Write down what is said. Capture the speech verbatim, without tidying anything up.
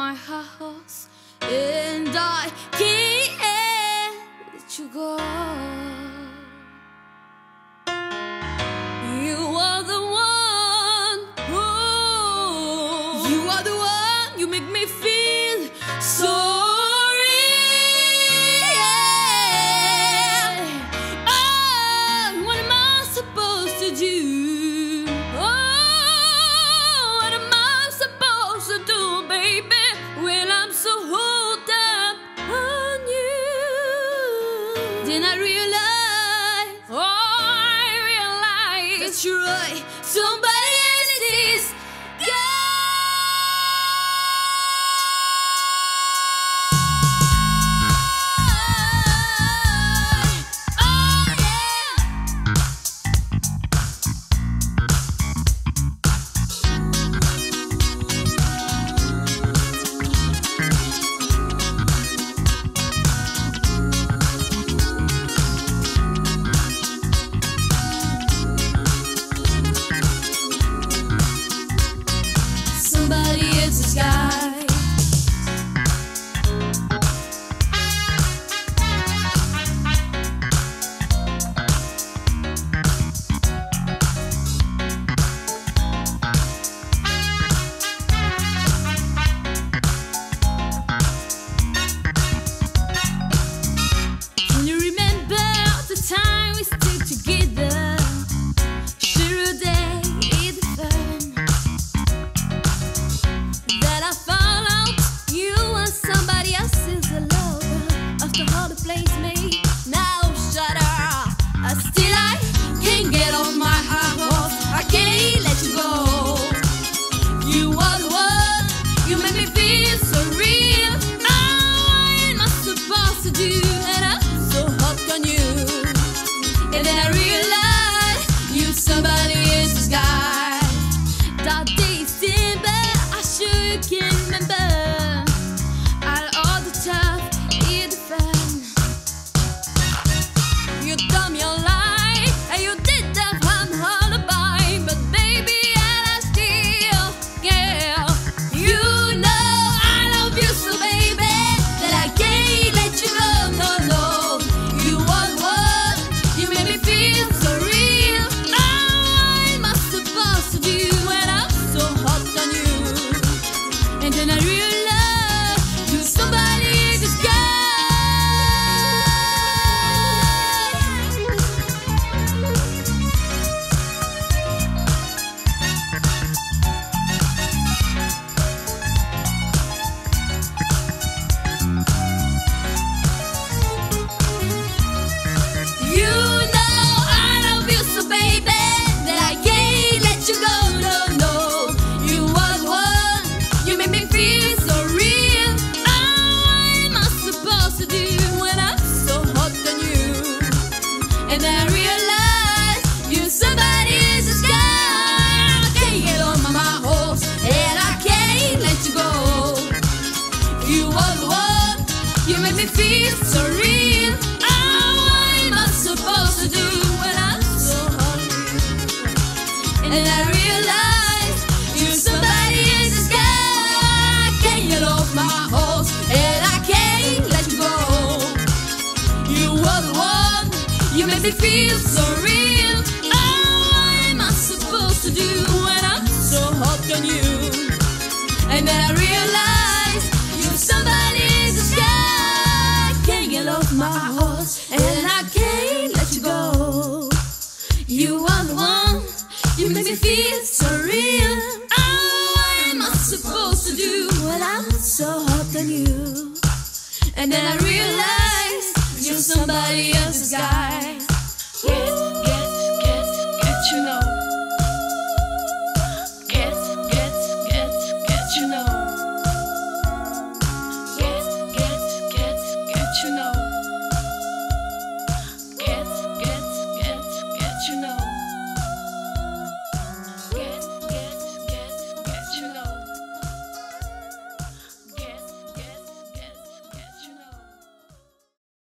my house, and I can't let you go. You are the one, oh, you are the one, you make me feel so. Then I realize, oh, I realize that's right, somebody else's feel so real. Oh, what am I supposed to do when I'm so hungry? And I realize you're somebody in the sky. Can't get off my horse, and I can't let you go. You are the one, you make me feel so real. Oh, what am I supposed to do when I'm so hooked on you? And then I realize you're somebody in the sky. Off my horse, and I can't let you go. You are the one, you make me feel so real. Oh, what am I supposed to do when I'm so hooked on you? And then I realize you're somebody else's guy.